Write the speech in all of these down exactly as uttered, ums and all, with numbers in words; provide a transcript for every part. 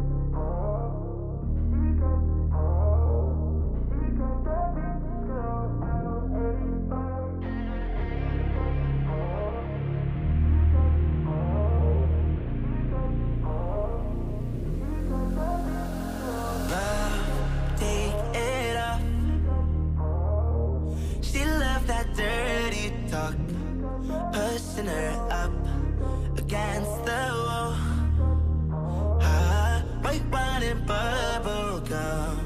Pushing her up against the wall. Ah, white wine and bubble gum.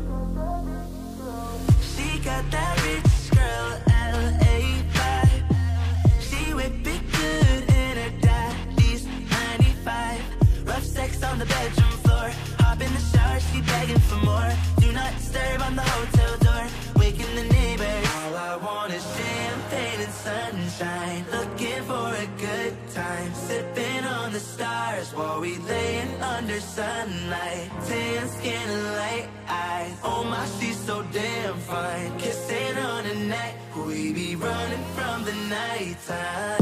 She got that rich girl L A vibe. She whip it good in her daddy's ninety-five. Rough sex on the bedroom floor. Hop in the shower, she begging for more. Do not disturb on the hotel door. Waking the neighbors. All I want is champagne and sunshine. Looking for a good time. Sipping on the stars while we laying under sunlight. Tan skin and light eyes. Oh my, she's so damn fine. Kissing on her neck. We be running from the nighttime.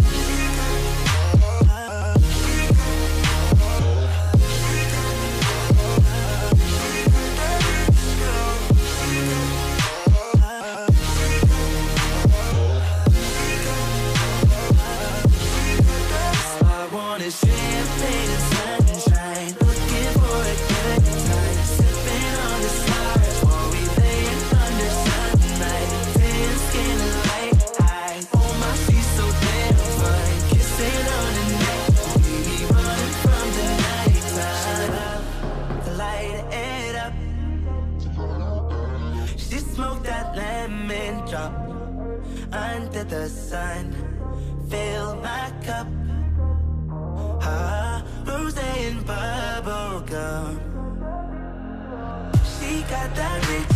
Champagne and sunshine, looking for a good time. Sipping on the stars while we laying under sunlight. Tan skin and light eyes. Oh my, she's so damn fine. Kissing on her neck. We be running from the nighttime. To light it up. She smoked that lemon drop under the sun. Fill my cup. Ah, rose and bubble gum. She got that rich